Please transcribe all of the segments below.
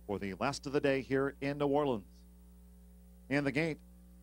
for the last of the day here in New Orleans. In the gate.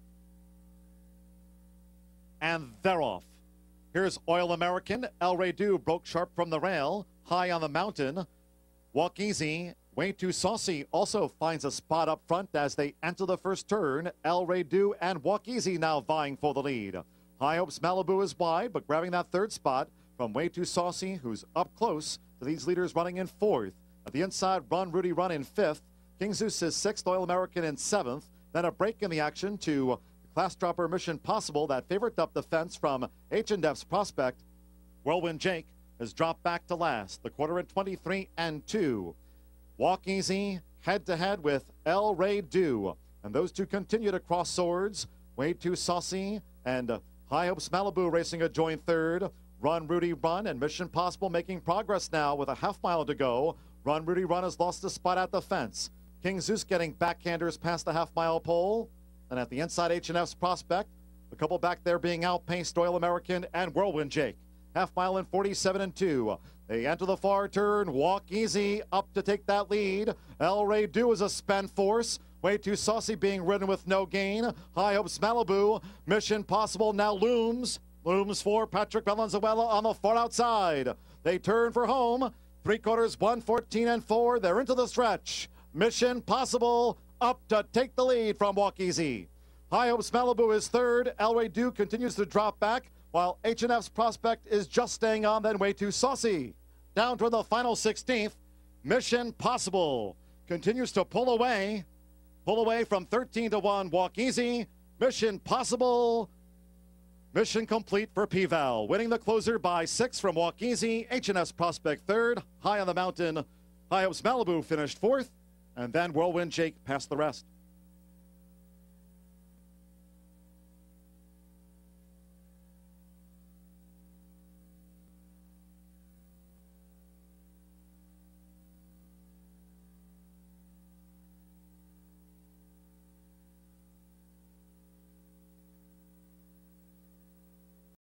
And they're off. Here's Oil American. El Rey Do broke sharp from the rail. High on the Mountain. Walk Easy. Way Too Saucy also finds a spot up front as they enter the first turn. El Rey Do and Walk Easy now vying for the lead. High Hopes Malibu is wide, but grabbing that third spot from Way Too Saucy, who's up close to these leaders running in fourth. At the inside, Run Rudy Run in fifth. King Zeus is sixth, Oil American in seventh. Then a break in the action to Class Dropper Mission Possible. That favorite up the fence from H&F's Prospect. Whirlwind Jake has dropped back to last. The quarter at 23 and 2. Walk Easy head-to-head with El Rey Do. And those two continue to cross swords. Way Too Saucy and High Hopes Malibu racing a joint third. Run Rudy Run and Mission Possible making progress now with a half mile to go. Run Rudy Run has lost a spot at the fence. King Zeus getting backhanders past the half-mile pole. And at the inside, H&F's Prospect. A couple back there being outpaced, Oil American and Whirlwind Jake. Half mile in 47 and 2. They enter the far turn. Walk Easy up to take that lead. El Rey Do is a spent force. Way Too Saucy being ridden with no gain. High Hopes Malibu. Mission Possible now looms. Looms for Patrick Valenzuela on the far outside. They turn for home. Three quarters, 1:14 and 4. They're into the stretch. Mission Possible up to take the lead from Walk Easy. High Hopes Malibu is third. El Rey Do continues to drop back, while H&F's Prospect is just staying on, then Way Too Saucy. Down toward the final 16th, Mission Possible continues to pull away from 13 to 1. Walk Easy, Mission Possible, mission complete for P-Val. Winning the closer by 6 from Walk Easy. H&F's Prospect third. High on the Mountain, High Hopes Malibu finished fourth. And then Whirlwind Jake passed the rest.